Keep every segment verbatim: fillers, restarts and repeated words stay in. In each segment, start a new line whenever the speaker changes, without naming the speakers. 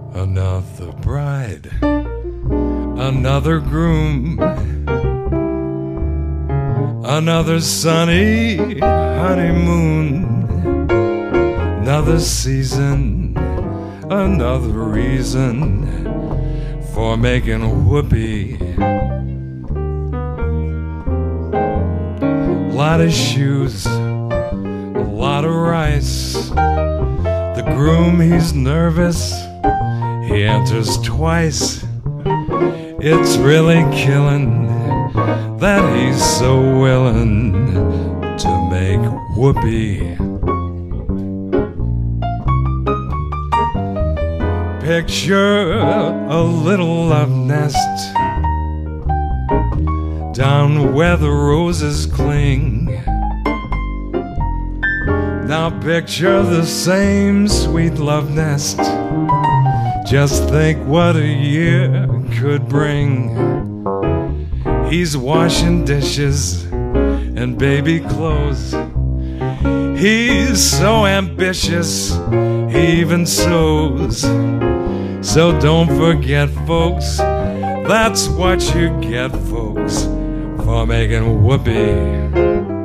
Another bride, another groom, another sunny honeymoon, another season, another reason for making whoopee. A lot of shoes, a lot of rice. The groom, he's nervous, he enters twice. It's really killing that he's so willing to make whoopee. Picture a little love nest down where the roses cling. Now picture the same sweet love nest. Just think what a year could bring. He's washing dishes and baby clothes. He's so ambitious, he even sews. So don't forget, folks, that's what you get, folks, for making whoopee.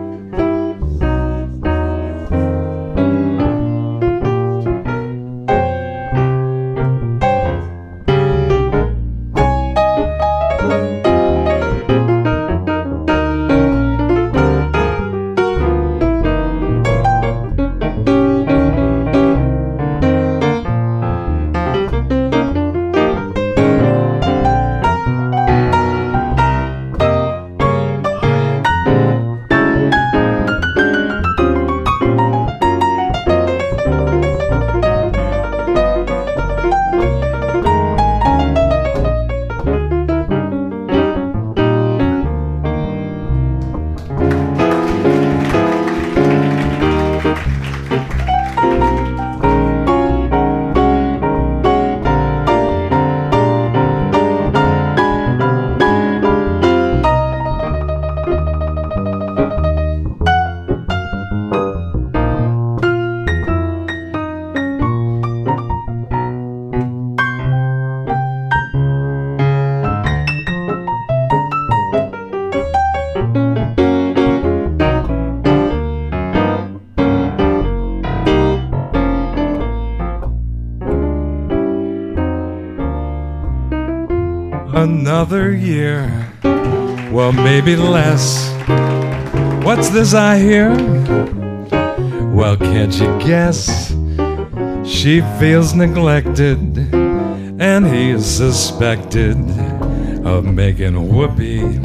Another year, well, maybe less. What's this I hear? Well, can't you guess? She feels neglected, and he is suspected of making whoopee.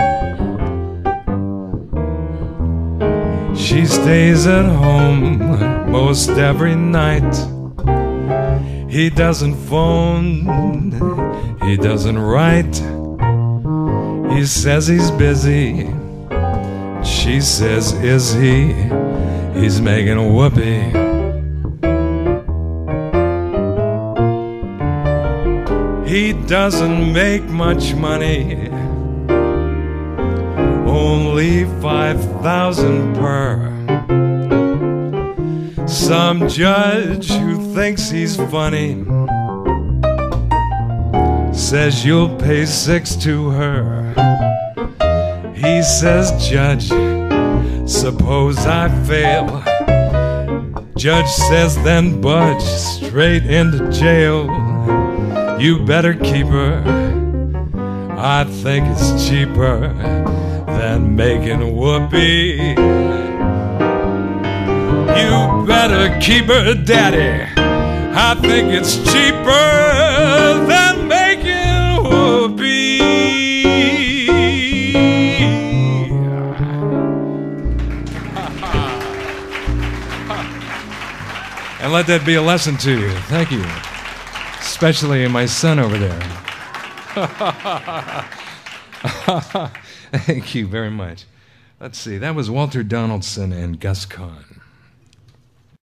She stays at home most every night. He doesn't phone, he doesn't write. He says he's busy. She says, is he? He's making a whoopee. He doesn't make much money, only five thousand per. Some judge who thinks he's funny says you'll pay six to her. He says, Judge, suppose I fail. Judge says, then budge straight into jail. You better keep her, I think it's cheaper than making whoopee. You better keep her, Daddy, I think it's cheaper than making whoopee. And let that be a lesson to you. Thank you. Especially my son over there. Thank you very much. Let's see, that was Walter Donaldson and Gus Kahn.